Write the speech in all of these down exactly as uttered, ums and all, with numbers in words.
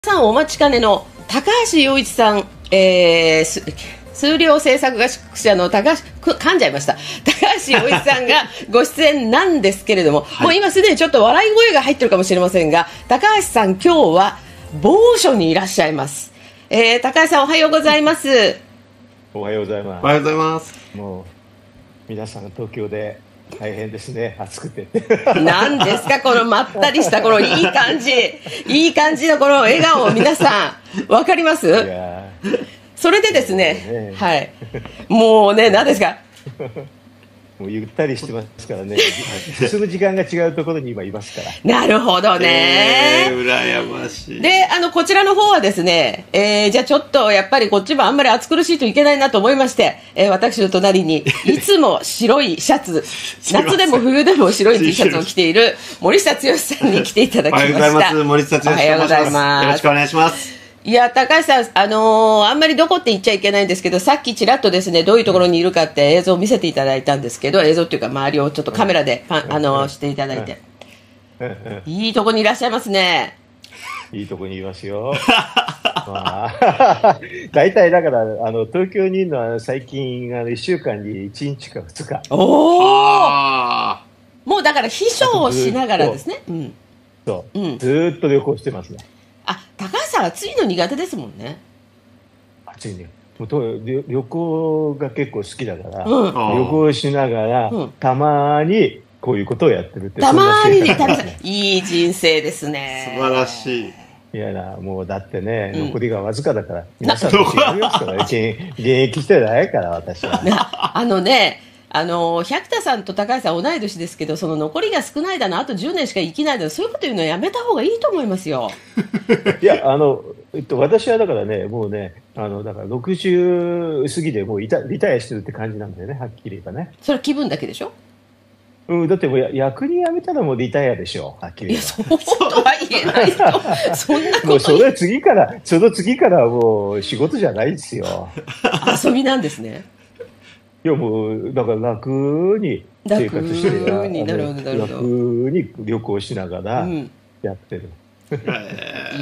さんお待ちかねの高橋洋一さん、えー、す数量制作学者の高橋噛んじゃいました高橋洋一さんがご出演なんですけれども、はい、もう今すでにちょっと笑い声が入ってるかもしれませんが、高橋さん今日は某所にいらっしゃいます。えー、高橋さんおはようございます。 おはようございます。 おはようございます。 もう皆さん東京で大変ですね、暑くて。 何ですかこのまったりしたこのいい感じいい感じのこの笑顔、皆さんわかります？いやそれでですね、ね、はい、もうね、何ですかもうゆったりしてますからね進む時間が違うところに今いますから。 なるほどね、 えー、羨ましい。 で、あのこちらの方はですね、えー、じゃあちょっとやっぱりこっちもあんまり暑苦しいといけないなと思いまして、えー、私の隣にいつも白いシャツ夏でも冬でも白い T シャツを着ている森下剛さんに来ていただきました。 おはようございます。森下剛と申します。おはようございます。よろしくお願いします。 いや、高橋さん、あのー、あんまりどこって言っちゃいけないんですけど、さっきちらっとですね、どういうところにいるかって映像を見せていただいたんですけど、映像っていうか周りをちょっとカメラで、あのー、していただいて、いいとこにいらっしゃいますね。 いいとこにいますよ。まあ、大体だからあの東京にいるのは最近あのいっしゅうかんにいちにちかふつか。 おお。もうだから秘書をしながらですね。うん。 そう。うん、ずーっと旅行してますね。 あ、高橋さん暑いの苦手ですもんね。 暑いね。もうと旅旅行が結構好きだから、うん、旅行しながら、うん、たまにこういうことをやってるって。 たまにね、いい人生ですね。 素晴らしい。 いやな、もうだってね、残りがわずかだから、うん、皆さんと違いますから、現役してないから、私は。 あのね、あの百田さんと高橋さん同い年ですけど、その残りが少ないだな、あとじゅうねんしか生きないだな、そういうこと言うのはやめた方がいいと思いますよ。 いや、あの、えっと、私はだからね、もうね、あのだからろくじゅう過ぎでもうリタリタイアしてるって感じなんだよね、はっきり言えばね。 それは気分だけでしょ。 うん、だってもう役人辞めたらもうリタイアでしょ、はっきり言えば。 いや、そうとは言えないと。そんなこと。もうその次から、その次からもう仕事じゃないですよ。 遊びなんですね。 いや、もうだから楽に生活してる、 楽になるほどなるほど、 楽に旅行しながらやってる。 うん、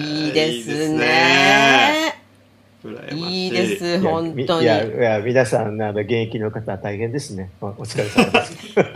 いいですね。いいです、本当に。 いや、いや、皆さん、あの現役の方は大変ですね。お疲れ様です。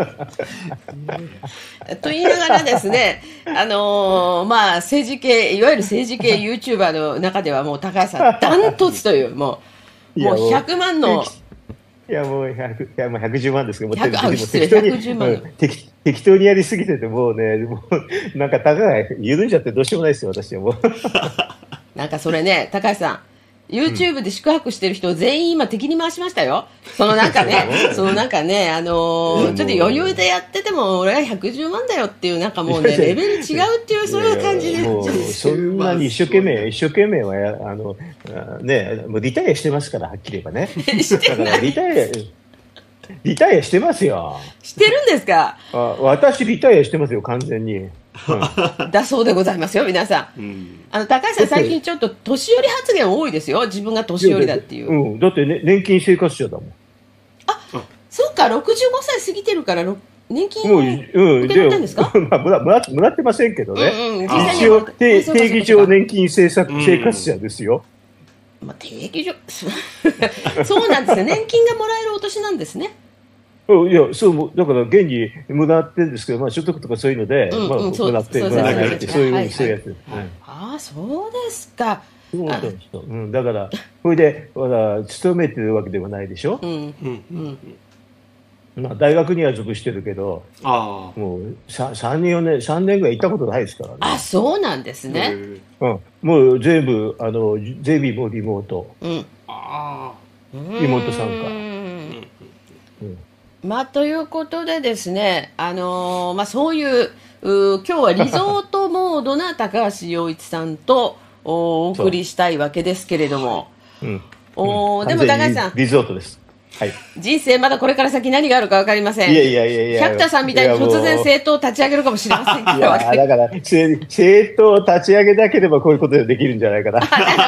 と言いながらですね、あのー、まあ、政治系、いわゆる政治系 ユーチューバーの中ではもう高橋さん、ダントツという、もう、もうひゃくまんの。 いや、もうひゃく、いや、もうひゃくじゅうまんですけど、もう適当に、 適, 適当にやりすぎてて、もうね、もう、なんか、たかが緩んじゃってどうしようもないですよ、私はもう。 なんかそれね、高橋さん。YouTube で宿泊してる人を全員今敵に回しましたよ。そのなんかね、そのなんかね、あのー、ちょっと余裕でやってても俺はひゃくじゅうまんだよっていう、なんかもうね、レベル違うっていう、そういう感じで。 もうそんなに一生懸命、一生懸命はや、あの、ね、もうリタイアしてますから、はっきり言えばね。だからリタイア、リタイアしてますよ。 してるんですか？ あ、私リタイアしてますよ、完全に。 うん、だそうでございますよ、皆さん。うん、あの高橋さん、最近ちょっと年寄り発言多いですよ、自分が年寄りだっていう。 うん、だって、ね、年金生活者だもん。 あ、そうか、ろくじゅうごさい過ぎてるから年金を受け取ったんですか？ うん、まあ、もらもらもらってませんけどね、うんうん、一応定義上年金生活者ですよ。 うん、まあ、定義上そうなんですね、年金がもらえるお年なんですね。 いや、そう、だから現にもらってるんですけど、まあ、所得とかそういうので、うんうん、まあ、もらって、もらわないって、そういう、そういうやつです。 ああ、そうですか。 そうなんですよ。うん、だから、それで、まだ、勤めてるわけではないでしょ。うん、うん、うん。まあ、大学には属してるけど、あもう、さんねん、よねん、さんねんぐらい行ったことないですからね。 あ、そうなんですね。 うん。もう、全部、あの、ゼミもリモート。うん。ああ。リモート参加。 うん。まあ、ということでですね、あのーまあ、そういう、う今日はリゾートモードな高橋洋一さんと お, お送りしたいわけですけれども、うん、お、うん、でも高橋さんリゾートです、はい、 人生まだこれから先何があるか分かりません。 いやいやいやいや、 百田さんみたいに突然政党を立ち上げるかもしれませんから。いやだから政党を立ち上げなければこういうことでできるんじゃないかな。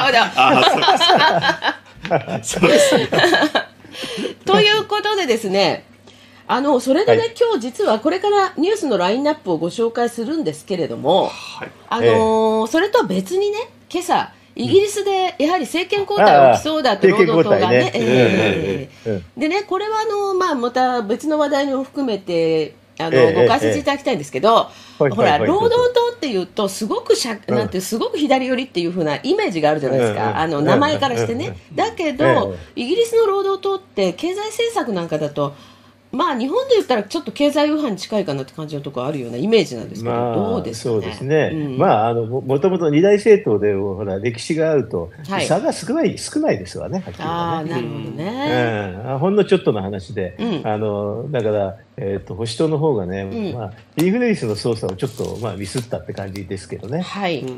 なるほど。そうですということでですね、あのそれでね、はい、今日実はこれからニュースのラインナップをご紹介するんですけれども、はい、あのーえー、それとは別にね、 今朝イギリスでやはり政権交代起きそうだと労働党がね、でね、これはあの、まあ、また別の話題を含めてあの、えー、ご解説いただきたいんですけど、えー、ほら、労働党っていうとすごくしゃ、うん、なんてすごく左寄りっていう風なイメージがあるじゃないですか、うん、あの名前からしてね、うん、だけど、えー、イギリスの労働党って経済政策なんかだとまあ日本で言ったらちょっと経済右派に近いかなって感じのところあるようなイメージなんですけど、まあ、どうですかね。 そうですね、うん、まああのもともと二大政党でほら歴史があると、はい、差が少ない少ないですわね、はっきり言うとね。 あ、なるほどね、 うん、ほんのちょっとの話で、うん、あのだから、えー、と保守党の方がね、うん、まあ、インフレ率の操作をちょっと、まあ、ミスったって感じですけどね、 はい、うん、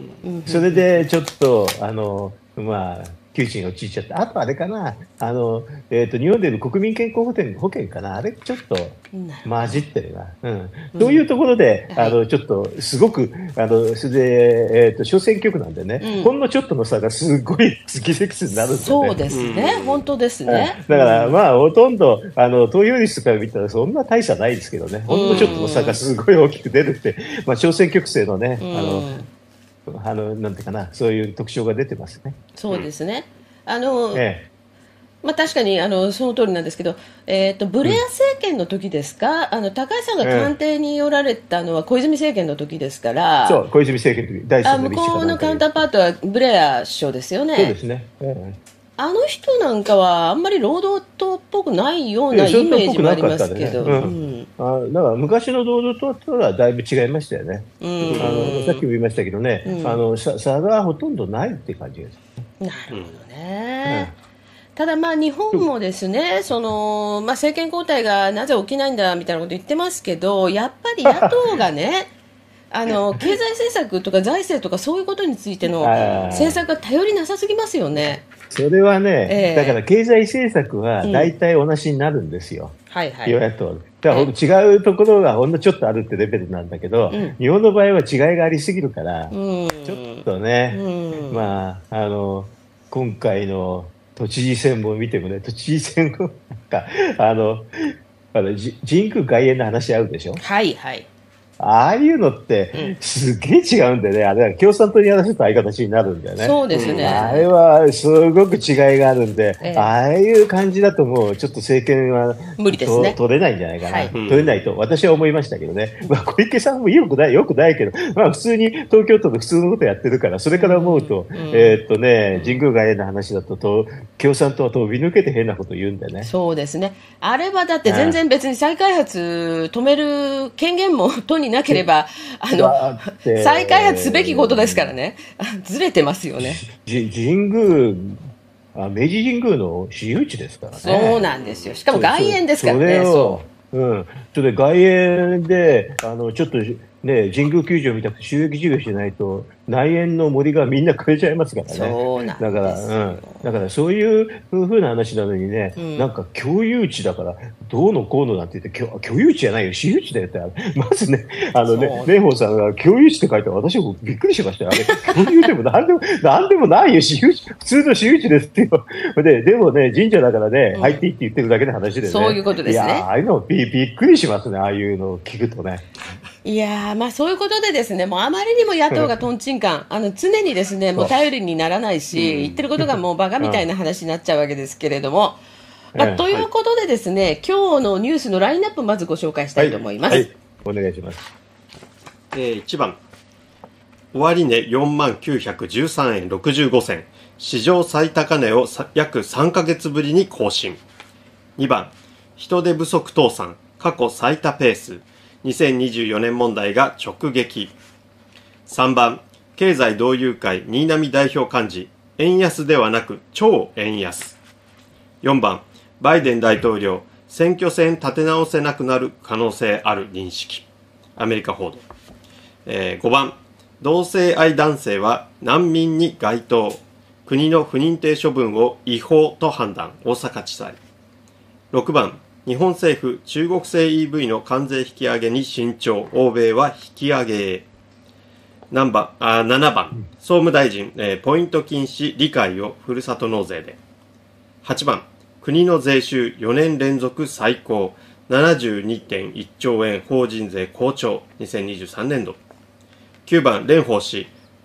それでちょっとあのまあ窮地に陥っちゃって、あとあれかな、あの、えーと、日本でいう国民健康保険、保険かな、あれちょっと混じってるな、うん、そういうところで、うん、あのちょっとすごくあのそれで、えーと、小選挙区なんでね、うん、ほんのちょっとの差がすごい議席数になるんですよね。 そうですね、うん、本当ですね。 だから、まあ、ほとんどあの投票率から見たらそんな大差ないですけどね、ほんのちょっとの差がすごい大きく出るって、まあ、小選挙区制のね、あのあのなんていうかな、そういう特徴が出てますね。 そうですね。あの、ええ、まあ、確かにあのその通りなんですけど、えー、とブレア政権の時ですか、うん、あの高橋さんが官邸におられたのは小泉政権の時ですから、 そう、小泉政権の時、第一の向こうのカウンターパートはブレア首相ですよね。 そうですね、ええ、あの人なんかはあんまり労働党っぽくないようなイメージもありますけど、 あ、だから昔の労働党とはだいぶ違いましたよね、うん、あのさっきも言いましたけどね、うん、あの差がほとんどないって感じです。 なるほどね、うん、ただまあ日本もですね、その、まあ、政権交代がなぜ起きないんだみたいなこと言ってますけど、やっぱり野党がねあの経済政策とか財政とかそういうことについての政策が頼りなさすぎますよね。 それはね、えー、だから経済政策は大体同じになるんですよ、 うん、はいはい、 与野党だから違うところがほんのちょっとあるってレベルなんだけど、うん、日本の場合は違いがありすぎるから、うん、ちょっとね、うん、まあ、あの今回の都知事選も見てもね、都知事選もなんかあのあの神宮外苑の話あるでしょ。 はいはい、 ああいうのってすげえ違うんでね、あれは共産党にやらせるとああいう形になるんだよね。 そうですね、 あれはすごく違いがあるんで、ええ、ああいう感じだともうちょっと政権は無理ですね、 取れないんじゃないかな、はい、取れないと私は思いましたけどね、まあ、小池さんもよくないよくないけど、まあ、普通に東京都の普通のことやってるから、それから思うと、うん、えー、っとね、神宮外苑の話だとと共産党は飛び抜けて変なこと言うんだよね。 そうですね、あれはだって全然別に再開発止める権限も都になければあの再開発すべきことですからね、ずれてますよね。 神宮、あ、明治神宮の私有地ですからね。 そうなんですよ、しかも外苑ですからね。 それを、うん、それで外苑であのちょっとね、神宮球場みたく収益事業しないと内苑の森がみんな枯れちゃいますからね。 そうなんですよ。 だから、うん、だからそういう風な話なのにね、うん、なんか共有地だからどうのこうのなんて言って共、共有地じゃないよ、私有地だよって、まずね、あのね、蓮舫さんが共有地って書いて私もびっくりしましたよ。あれ、共有でも何でも、何でもないよ、私有地、普通の私有地ですってよ。で、でもね、神社だからね、うん、入っていいって言ってるだけの話でね。 そういうことですね。いや、ああいうのび、びっくりしますね、ああいうのを聞くとね。 いやまあそういうことでですね、もうあまりにも野党がとんちんかん、あの常にですねもう頼りにならないし、うん、言ってることがもうバカみたいな話になっちゃうわけですけれども、まあ、ということでですね、はい、今日のニュースのラインナップまずご紹介したいと思います。はいはい、 お願いします。 えー、いちばん、終値よんまんきゅうひゃくじゅうさんえんろくじゅうごせん、史上最高値を約さんかげつぶりに更新。にばん、人手不足倒産、過去最多ペース、にせんにじゅうよねん問題が直撃。さんばん、経済同友会新浪代表幹事、円安ではなく超円安。よんばん、バイデン大統領、選挙戦立て直せなくなる可能性ある認識。アメリカ報道。えー、ごばん、同性愛男性は難民に該当。国の不認定処分を違法と判断、大阪地裁。ろくばん、日本政府、中国製 イーブイ の関税引き上げに慎重、欧米は引き上げへ。何番あななばん、総務大臣、えー、ポイント禁止理解をふるさと納税で。はちばん、国の税収よねん連続最高、ななじゅうにてんいっちょうえん法人税好調、にせんにじゅうさんねんど。きゅうばん、蓮舫氏、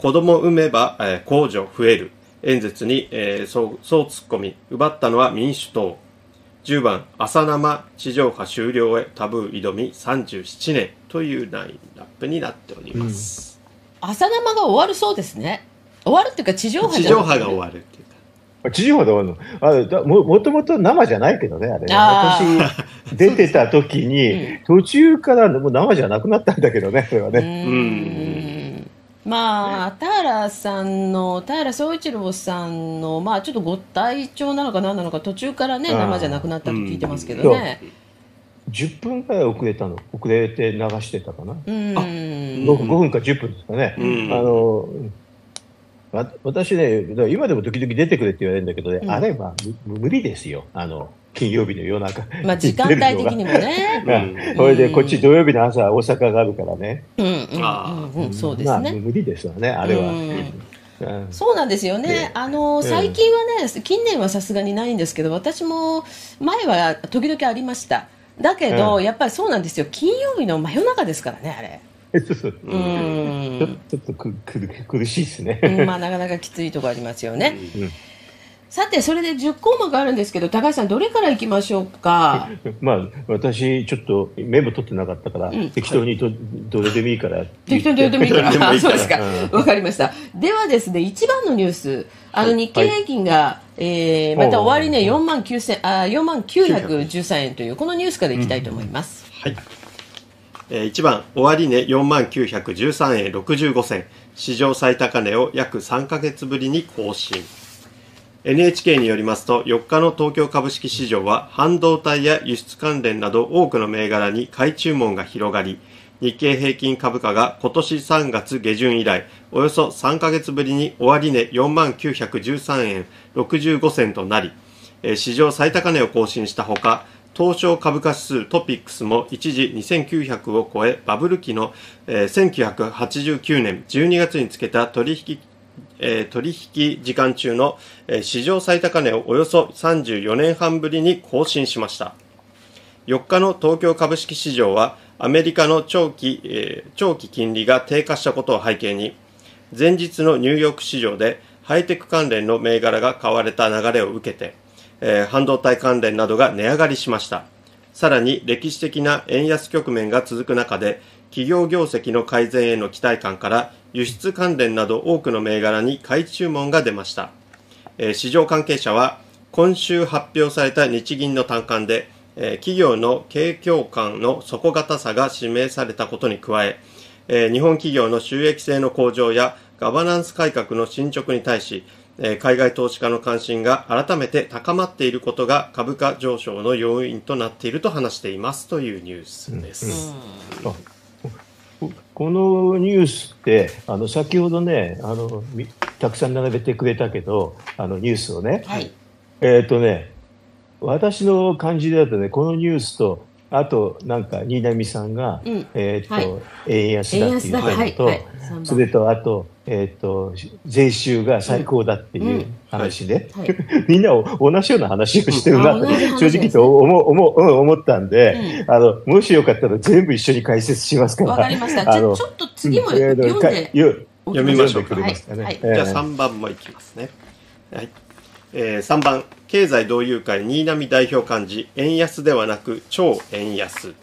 子供産めば、えー、控除増える演説に、えー、そう、そう突っ込み、奪ったのは民主党。じゅうばん、朝生地上波終了へタブー挑みさんじゅうななねんというラインナップになっております。 うん、朝生が終わるそうですね。終わるっていうか地上波じゃなくて、ね、 地上波が終わるっていうか。 地上波で終わるの。あれだ も, もともと生じゃないけどね、あれね。私出てた時に、途中からもう生じゃなくなったんだけどね、それはね。うんうんまあ、田原さんの田原総一郎さんの、まあ、ちょっとご体調なのか何なのか途中からね生じゃなくなったと聞いてますけどね、うん、 じゅっぷんぐらい遅れたの遅れて流してたかな、うん、あ 5, ごふんかじゅっぷんですかね、うん、あの私ね今でも時々出てくれって言われるんだけどね、うん、あれは無理ですよあの金曜日の夜中、 まあ、時間帯的にもねそれでこっち土曜日の朝大阪があるからね、 うんうんうんうん、そうですね、 まあ、無理ですわねあれは、うんうん、そうなんですよね、あの最近はね近年はさすがにないんですけど私も前は時々ありましただけど、うん、やっぱりそうなんですよ金曜日の真夜中ですからねあれうんちょっとくく苦しいですね、 うんまあ、なかなかきついところありますよね、うんさてそれでじゅっこうまくあるんですけど高橋さんどれからいきましょうかまあ私ちょっとメモ取ってなかったから、うん、適当にど、はい、どれでもいいから適当にどれでもいいからあそうですかわ、うん、かりましたではですねいちばんのニュースあの日経平均が、はいえー、また終わりねよんまんきゅうひゃくじゅうさんえんというこのニュースからいきたいと思います、 うん、はいえー、いちばん終値よんまんきゅうひゃくじゅうさんえんろくじゅうごせん史上最高値を約さんかげつぶりに更新エヌエイチケー によりますとよっかの東京株式市場は半導体や輸出関連など多くの銘柄に買い注文が広がり日経平均株価が今年さんがつげじゅん以来およそさんかげつぶりに終値よんまんきゅうひゃくじゅうさんえんろくじゅうごせんとなり史上最高値を更新したほか東証株価指数トピックスも一時にせんきゅうひゃくを超えバブル期のせんきゅうひゃくはちじゅうきゅうねんじゅうにがつにつけた取引えー、取引時間中の、えー、史上最高値をおよそさんじゅうよねんはんぶりに更新しましたよっかの東京株式市場はアメリカの長期、えー、長期金利が低下したことを背景に前日のニューヨーク市場でハイテク関連の銘柄が買われた流れを受けて、えー、半導体関連などが値上がりしましたさらに歴史的な円安局面が続く中で企業業績の改善への期待感から輸出関連など多くの銘柄に買い注文が出ました、えー、市場関係者は今週発表された日銀の短観で、えー、企業の景況感の底堅さが示されたことに加ええー、日本企業の収益性の向上やガバナンス改革の進捗に対し、えー、海外投資家の関心が改めて高まっていることが株価上昇の要因となっていると話していますというニュースです、うんうんこのニュースってあの先ほどねあのたくさん並べてくれたけどあのニュースをね、はい、えっとね私の感じだとねこのニュースとあとなんか新浪さんが、うんえーとはい、円安だっていうのと、はいはい、それとあと,、えーと税収が最高だっていう話で、うんうんはい、みんな同じような話をしてるなと正直と思思思ったんで、うん、あのもしよかったら全部一緒に解説しますから。 わかりました。じゃあちょっと次も読んで、うん、 読みましょうか、ねはいはい、じゃあさんばんもいきますね、はいえー、さんばん経済同友会新浪代表幹事円安ではなく超円安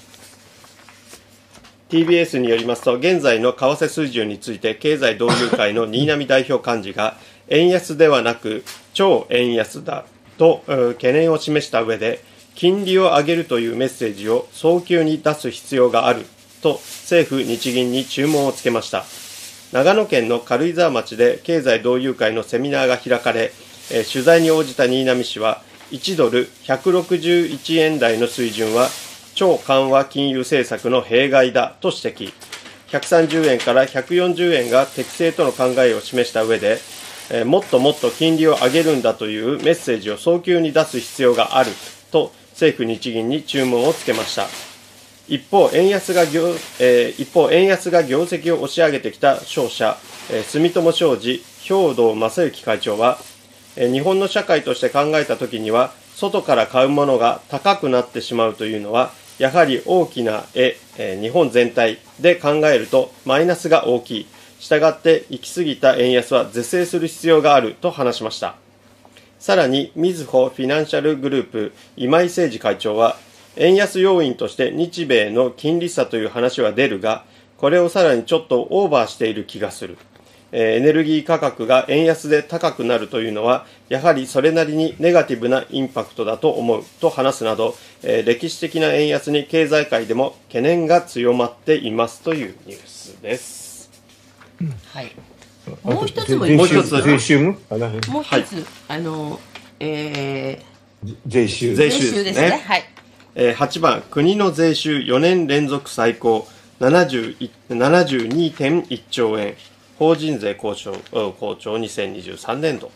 ティービーエス によりますと現在の為替水準について経済同友会の新浪代表幹事が円安ではなく超円安だと懸念を示した上で金利を上げるというメッセージを早急に出す必要があると政府日銀に注文をつけました。長野県の軽井沢町で経済同友会のセミナーが開かれえー、取材に応じた新浪氏はいちドルひゃくろくじゅういちえん台の水準は超緩和金融政策の弊害だと指摘ひゃくさんじゅうえんからひゃくよんじゅうえんが適正との考えを示した上で、えー、もっともっと金利を上げるんだというメッセージを早急に出す必要があると政府日銀に注文をつけました。一方円安が業、えー、一方円安が業績を押し上げてきた商社、えー、住友商事兵藤正幸会長は日本の社会として考えたときには外から買うものが高くなってしまうというのはやはり大きな絵日本全体で考えるとマイナスが大きいしたがって行き過ぎた円安は是正する必要があると話しました。さらにみずほフィナンシャルグループ今井誠司会長は、円安要因として日米の金利差という話は出るが、これをさらにちょっとオーバーしている気がする。エネルギー価格が円安で高くなるというのは、やはりそれなりにネガティブなインパクトだと思うと話すなど、歴史的な円安に経済界でも懸念が強まっていますというニュースです。 うん、はい。もう一つももう一つ税収ももう一つ、あの、えー、税収税収ですね。はい。えー、はちばん、国の税収よねん連続最高 ななじゅうにてんいちちょうえん。法人税好調、好調にせんにじゅうさんねんど。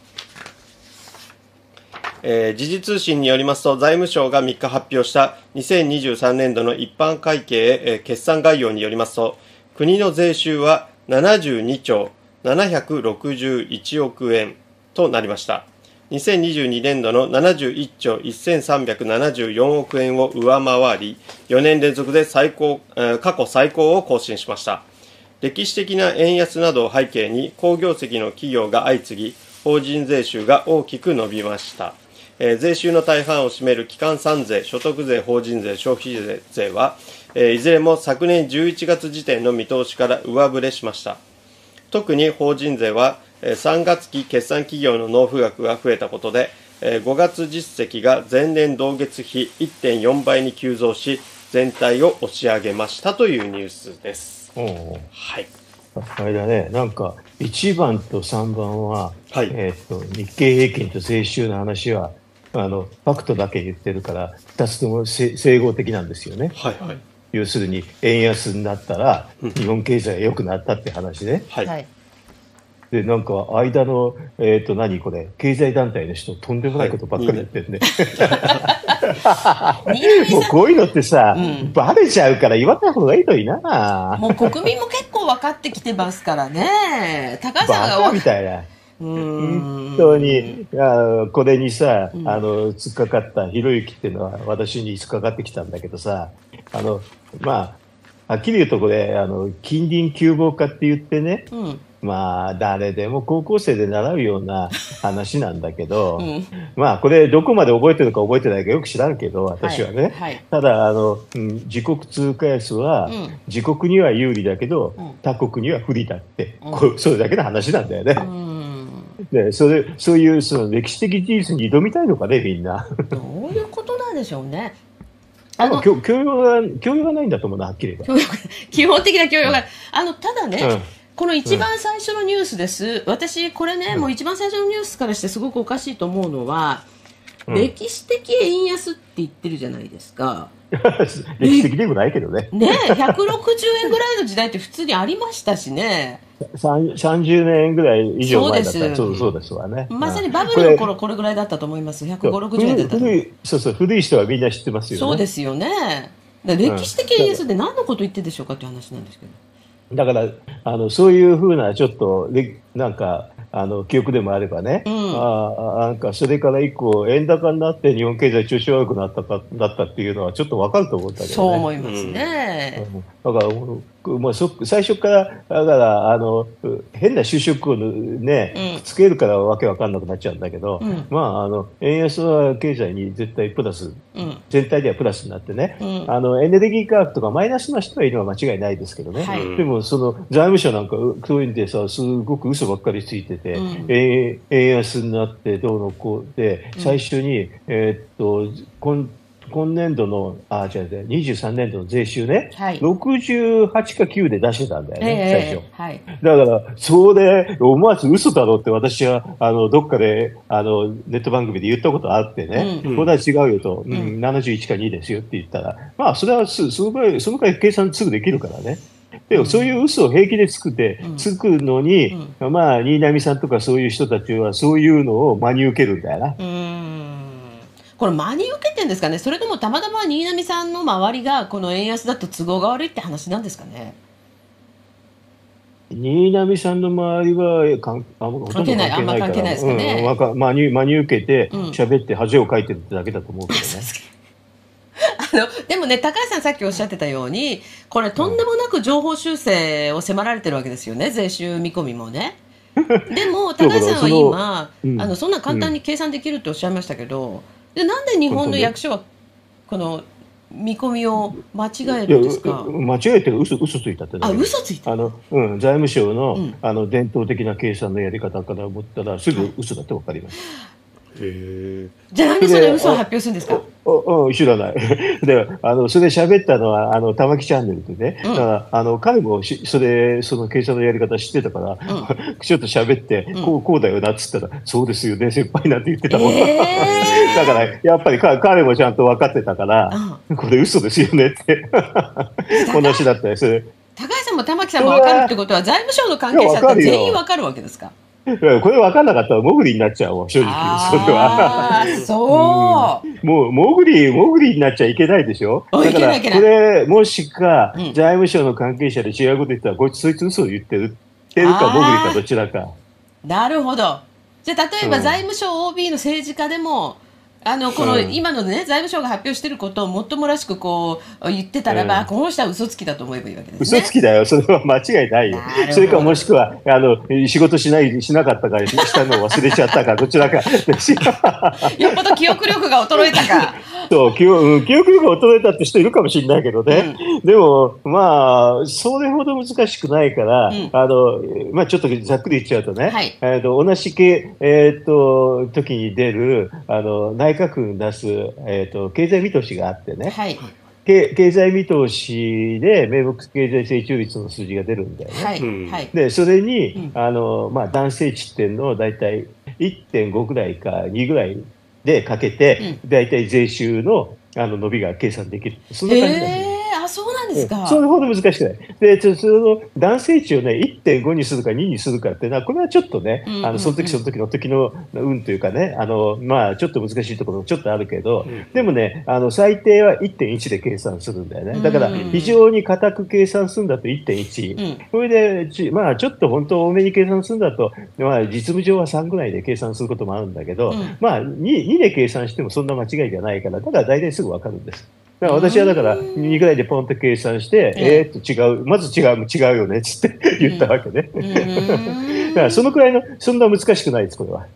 えー、時事通信によりますと、財務省がみっか発表したにせんにじゅうさんねんどの一般会計、えー、決算概要によりますと、国の税収はななじゅうにちょうななひゃくろくじゅういちおくえんとなりました。にせんにじゅうにねんどのななじゅういっちょうせんさんびゃくななじゅうよんおくえんを上回り、よねん連続で最高、えー、過去最高を更新しました。歴史的な円安などを背景に好業績の企業が相次ぎ、法人税収が大きく伸びました。えー、税収の大半を占める基幹三税、所得税、法人税、消費税は、えー、いずれも昨年じゅういちがつ時点の見通しから上振れしました。特に法人税は、えー、さんがつ期決算企業の納付額が増えたことで、えー、ごがつ実績が前年同月比 いってんよんばいに急増し、全体を押し上げましたというニュースです。 おはい。 あれだね、なんかいちばんとさんばんは、 はい、 えー、と日経平均と税収の話はあのファクトだけ言ってるからふたつとも整合的なんですよね。 はいはい、 要するに円安になったら日本経済が良くなったって話ね。 はい、 でなんか間の、えー、と何これ経済団体の人とんでもないことばっかり言ってるね、はい、もうこういうのってさ、うん、バレちゃうから言わない方がいいといいな。 もう国民も結構分かってきてますからね。高橋さんがバカみたいな。本当にあこれにさ、うん、あの突っかかったひろゆきっていうのは私に突っかかってきたんだけどさ、あのまあはっきり言うとこれあの近隣窮乏化って言ってね、うん、まあ誰でも高校生で習うような話なんだけど、うん、まあこれどこまで覚えてるか覚えてないかよく知らんけど私はね、はいはい、ただあの、うん、自国通貨安は、うん、自国には有利だけど、うん、他国には不利だって、うん、こそれだけの話なんだよね。うんでそれそういうその歴史的事実に挑みたいのかねみんな。 どういうことなんでしょうね。 あの教養が教養がないんだと思うなはっきり言えば。 基本的な教養が、うん、あのただね、うん、この一番最初のニュースです、うん、私これね、うん、もう一番最初のニュースからしてすごくおかしいと思うのは、うん、歴史的円安って言ってるじゃないですか。 歴史的でもないけどね。 ねひゃくろくじゅうえんぐらいの時代って普通にありましたしね。 さんじゅうねんぐらい以上前だったらそうです、そうですわね。 まさにバブルの頃これぐらいだったと思います。ひゃくごじゅう、ろくじゅうえんだった古い、そうそう、古い人はみんな知ってますよね。 そうですよね。だ歴史的円安で何のこと言ってるでしょうかっていう話なんですけど。 だからあのそういうふうなちょっとなんかあの記憶でもあればね、うん、あなんかそれから以降円高になって日本経済調子悪くなったかだったっていうのはちょっと分かると思ったけどね。 そう思いますね、 うん、だからもうそ最初からだからあの変な就職をね、うん、つけるからわけわかんなくなっちゃうんだけど、うん、まああの円安は経済に絶対プラス、うん、全体ではプラスになってね、うん、あのエネルギー価格とかマイナスな人はいるのは間違いないですけどね、はい、でもその財務省なんかそういうんでさすごく嘘ばっかりついてて、うん、円, 円安になってどうのこうで最初に、うん、えー、っと今今年度のあじゃあにじゅうさんねんどの税収ね、はい、ろくじゅうはちかきゅうで出してたんだよね、えー、最初、はい、だからそれ思わず嘘だろうって私はあのどっかであのネット番組で言ったことあってね、うん、これは違うよと、うん、ななじゅういちかにですよって言ったら、まあそれはすそのくらいそのくらい計算すぐできるからね。でもそういう嘘を平気で作って、うん、つくのに、うん、まあ新浪さんとかそういう人たちはそういうのを真に受けるんだよな。 うーんこれ真に受けてるんですかね。それともたまたま新浪さんの周りがこの円安だと都合が悪いって話なんですかね。 新浪さんの周りはかんあほとんど関係ないから、あんま関係ないですかね、うん、真に真に受けて喋って恥をかいてるってだけだと思うけどね。 のでもね、高橋さんさっきおっしゃってたように、これとんでもなく情報修正を迫られてるわけですよね、税収見込みもね。でも高橋さんは今、うん、あのそんな簡単に計算できるっておっしゃいましたけど、でなんで日本の役所はこの見込みを間違えるんですか。 間違えて嘘嘘ついたってあ、嘘ついた。 あの、うん、財務省の、うん、あの伝統的な計算のやり方から思ったらすぐ嘘だって分かります。 へじゃあなんでそれ嘘を発表するんですか。 うん、知らない。で、あの、それ喋ったのは、あの、玉木チャンネルでね。うん、だから、あの、彼もし、それ、その計算のやり方知ってたから、うん、ちょっと喋って、うん、こう、こうだよなっつったら、そうですよね、先輩なんて言ってたもん。えー、だから、やっぱりか、彼もちゃんと分かってたから、うん、これ嘘ですよねって。話だったりする。 高橋さんも玉木さんも分かるってことは、財務省の関係者って全員分かるわけですか。 これ分かんなかったらモグリになっちゃうわ、正直。それは。 ああ、そう。 もう、モグリ、モグリになっちゃいけないでしょ。だから、これ、もしか、財務省の関係者で違うこと言ったら、こいつそいつ嘘を言ってる。ってるか、モグリかどちらか。 なるほど。じゃあ、例えば財務省 オービー の政治家でも、あのこの今のね、財務省が発表していることをもっともらしくこう言ってたらば、うん、この人は嘘つきだと思えばいいわけですね。 嘘つきだよ、それは間違いないよ。それかもしくはあの仕事しないしなかったからしたのを忘れちゃったかどちらか。 よっぽど記憶力が衰えたか。 そう記憶、記憶力が衰えたって人いるかもしれないけどね、うん、でもまあそれほど難しくないから、うん、あのまあ、ちょっとざっくり言っちゃうとね、はい、えー、と同じけ、えー、と時に出るあの内閣府に出す、えー、と経済見通しがあってね、はい、経済見通しで名目経済成長率の数字が出るんだよね。はい、でそれに、うん、あのまあ、男性値っていうのをだいたい いってんご ぐらいかにぐらいでかけて、うん、だいたい税収 の, あの伸びが計算できる。そんな感じなんですよ。 あ、そうなんですか。 それほど難しくない。で、その男性値をね、いってんご にするかににするかっていうのは、これはちょっとね、うんうんうん、あのその時その時の時の運というかね、あのまあちょっと難しいところもちょっとあるけど、うん、でもね、あの最低は いってんいち で計算するんだよね。だから非常に固く計算するんだと いってんいち、うん、これでちまあちょっと本当多めに計算するんだと、まあ実務上はさんぐらいで計算することもあるんだけど、うん、まあ 2, にで計算してもそんな間違いじゃないから、だから大体すぐ分かるんです。だから私はだからにぐらいでポンと計算して、えーっと違う、まず違う、違うよねっつって言ったわけね。だからそのくらいの、そんな難しくないです、これは。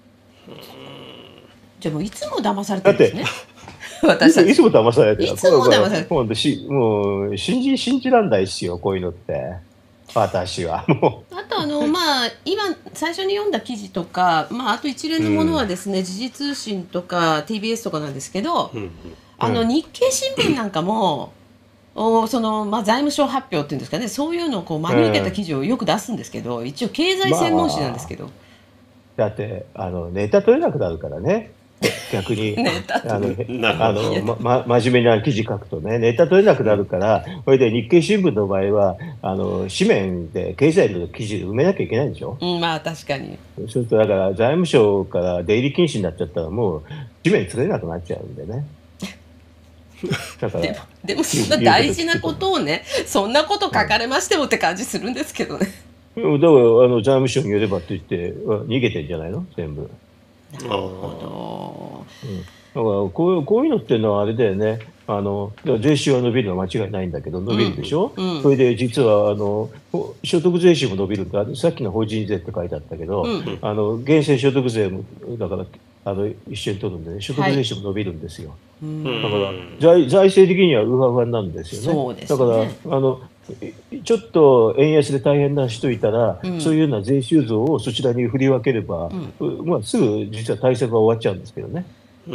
じゃあもういつも騙されてるんですね。 私たちいつも騙されてる。 いつも騙されてる。 もうしもう信じ信じらんないですよ、こういうのって。私はもうあとあの、まあ、今最初に読んだ記事とか、まあ、あと一連のものはですね、うん、時事通信とか ティービーエス とかなんですけど、うん、あの日経新聞なんかも、おそのまあ、財務省発表っていうんですかね、そういうのをこう真に受けた記事をよく出すんですけど、うん、一応経済専門誌なんですけど、まあ、だってあのネタ取れなくなるからね。逆にあのあの、ま、真面目な記事書くとね、ネタ取れなくなるから、それで日経新聞の場合はあの紙面で経済の記事埋めなきゃいけないでしょ。 うん、まあ確かに。 そうするとだから財務省から出入り禁止になっちゃったらもう紙面釣れなくなっちゃうんでね。 だからでも、でもそんな大事なことをね、そんなこと書かれましてもって感じするんですけどね。 だからあの財務省によればって言って逃げてんじゃないの全部。 なるほど、うん、だからこう、こういうのっていうのはあれだよね、あの税収は伸びるのは間違いないんだけど伸びるでしょ、うんうん、それで実はあの所得税収も伸びるんだ。さっきの法人税って書いてあったけど、うん、あの源泉所得税もだからあの一緒に取るんで、ね、所得税収も伸びるんですよ、はい、だから財、財政的にはウハウハなんですよね。 そうですね。 だからあのちょっと円安で大変な人いたら、うん、そういうような税収増をそちらに振り分ければ、うん、まあ、すぐ実は対策が終わっちゃうんですけどね。 うん、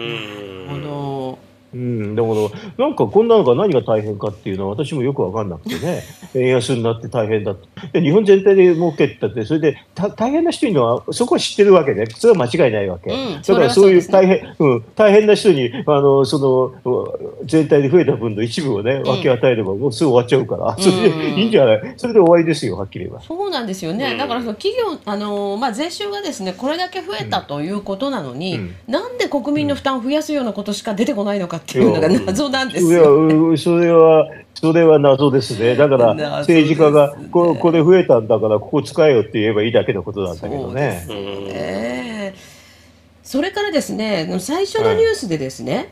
うん、だからなんかこんなのが何が大変かっていうのは私もよく分かんなくてね。円安になって大変だと。で日本全体で儲けってってそれで大変な人いるのはそこは知ってるわけね。それは間違いないわけ、うん、だからそういう大変、うん、大変な人にあのその全体で増えた分の一部をね分け与えればもうすぐ終わっちゃうから、うん、それでいいんじゃない。それで終わりですよ、はっきり言えば。 そうなんですよね、うん、だからその企業あの、まあ、税収がですねこれだけ増えたということなのに、うん、なんで国民の負担を増やすようなことしか出てこないのかっていうのが謎なんですよ、ね、 いやそれはそれは謎ですね。だから政治家が こ, これ増えたんだからここ使えよって言えばいいだけのことなんだけどね。 そうですね。それからですね最初のニュースでですね、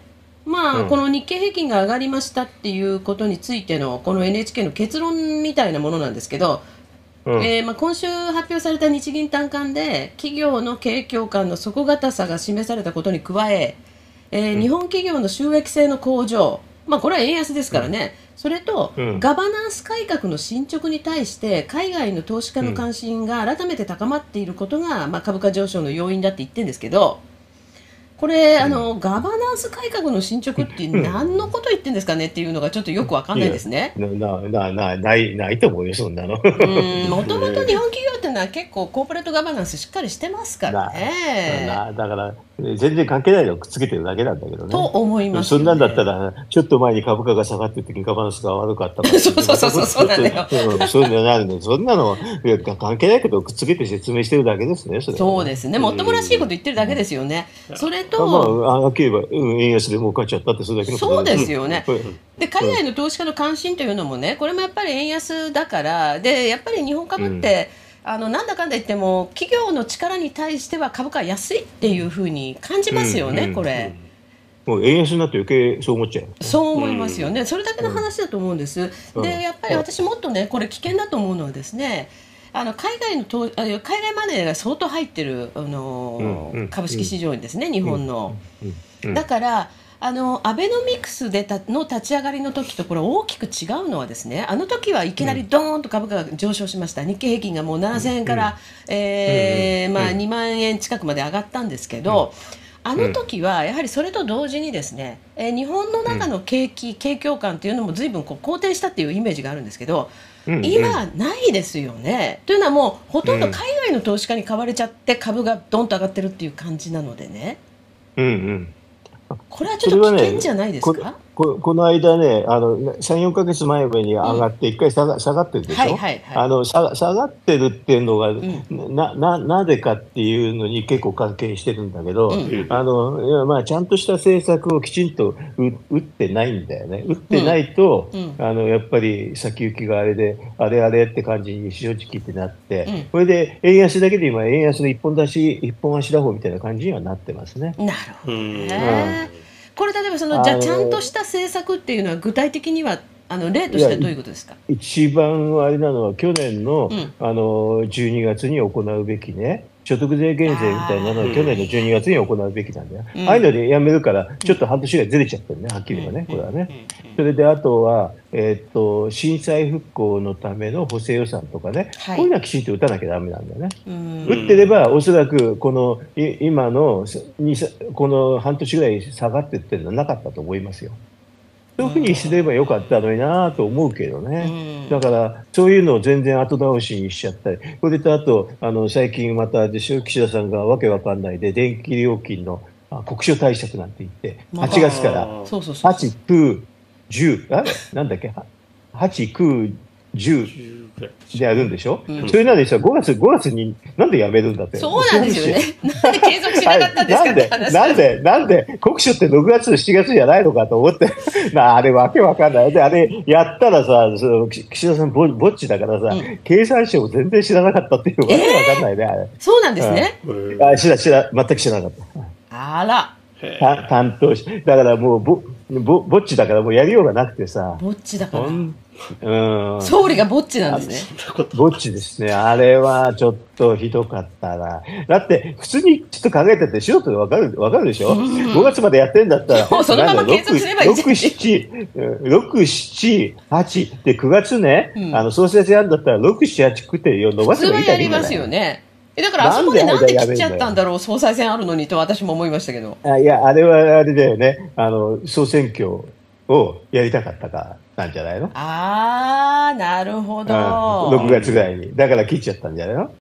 まあ、うん、この日経平均が上がりましたっていうことについてのこの エヌエイチケー の結論みたいなものなんですけど、うんえーまあ、今週発表された日銀短観で企業の景況感の底堅さが示されたことに加ええーうん、日本企業の収益性の向上、まあ、これは円安ですからね、うん、それと、うん、ガバナンス改革の進捗に対して海外の投資家の関心が改めて高まっていることが、まあ、株価上昇の要因だって言ってるんですけど、これ、うん、あのガバナンス改革の進捗って何のこと言ってるんですかねっていうのがちょっとよく分かんないですね。 なななないないと思うよ、そんなの。もともと日本企業っていうのは結構コーポレートガバナンスしっかりしてますからね。 ななだから全然関係ないのをくっつけてるだけなんだけどね。 と思います、 ね、そんなんだったらちょっと前に株価が下がってる時にガバナンスが悪かったからそうそうそうそうそうなんだよ。 そういうのなるのそんなの関係ないけどくっつけて説明してるだけですね。それそうですね。もっともらしいこと言ってるだけですよね。うん、それとまあ、あければ、うん、円安で儲かっちゃったってそれだけのことそうですよね。で海外の投資家の関心というのもね、これもやっぱり円安だからで、やっぱり日本株って、うん、あのなんだかんだ言っても企業の力に対しては株価安いっていうふうに感じますよね、うんうん、これ。 もう円安になって余計そう思っちゃう。 そう思いますよね、うん、それだけの話だと思うんです、うん、でやっぱり私もっとねこれ危険だと思うのはですね、あの海外の投海外マネーが相当入ってるあの、うんうん、株式市場にですね、日本の、うんうん、だからあのアベノミクスでたの立ち上がりの時とこれ大きく違うのはですね、あの時はいきなりドーンと株価が上昇しました。日経平均がもうななせんえんから、うんえーまあ、にまんえん近くまで上がったんですけど、うん、あの時はやはりそれと同時にですね、えー、日本の中の景気、景況感というのも随分こう好転したっていうイメージがあるんですけど、うんうん、今ないですよね。というのはもうほとんど海外の投資家に買われちゃって株がドンと上がってるっていう感じなのでね、 うんうんこれはちょっと危険じゃないですか。 ね、こ, この間ね、あのさん、よんかげつまえに上がっていっかい下が、下がってるでしょ、はいはいはい、あの 下, 下がってるっていうのが、うん、な, な, なぜかっていうのに結構関係してるんだけど、うん、あのまあ、ちゃんとした政策をきちんと打ってないんだよね。打ってないと、うん、あのやっぱり先行きがあれであれあれって感じに正直ってなって、うん、これで円安だけで今円安の一本出し一本足打法みたいな感じにはなってますね。 なるほどね、うん、これ例えばそのじゃあちゃんとした政策っていうのは具体的にはあの例としてどういうことですか。 一番あれなのは去年 の,、うん、あのじゅうにがつに行うべきね、所得税減税みたいなのは去年のじゅうにがつに行うべきなんだよ、うん、ああいうのでやめるからちょっと半年ぐらいずれちゃってるね、はっきり言えばね、これはね。それであとは、えー、っと震災復興のための補正予算とかね、はい、こういうのはきちんと打たなきゃダメなんだよね。打ってればおそらくこの今のこの半年ぐらい下がってってるのはなかったと思いますよ。そういうふうにすればよかったのになと思うけどね、だからそういうのを全然後倒しにしちゃったり、これとあとあの最近またでしょ、岸田さんがわけわかんないで電気料金の国所対策なんて言ってはちがつからはち、きゅう、じゅうあなんだっけはち、きゅう、じゅうでやるんでしょ、うん、それなのにさごがつ、ごがつになんでやめるんだって。 そうなんですよね。なんで継続しなかったんですかって話。 なんでなんで国書ってろくがつ、しちがつじゃないのかと思ってなあれわけわかんない。であれやったらさ、その岸田さんぼぼっちだからさ、うん、経産省も全然知らなかったっていうわけわかんないね、えー、あれ。 そうなんですね。 うん、あ知ら知ら全く知らなかった。 あら。 担当しだからもうぼぼぼっちだからもうやりようがなくてさ。 ぼっちだから。 うん、 総理がぼっちなんですね。 ぼっちですね。あれはちょっとひどかったな。だって普通にちょっと考えてて素人でわかるわかるでしょ。うん、ごがつまでやってんだったら、 もうそのまま継続すればいいじゃん。 ろく、しち、はちでくがつね、うん、あの総裁選やるんだったらろく、しち、はちくって伸ばせばいいじゃない。 普通はやりますよね。だからあそこでなんで切っちゃったんだろう、総裁選あるのにと私も思いましたけど。 あいやあれはあれだよね。あの総選挙をやりたかったかなんじゃないの。 ああなるほど。 ろくがつぐらいにだから切っちゃったんじゃないの。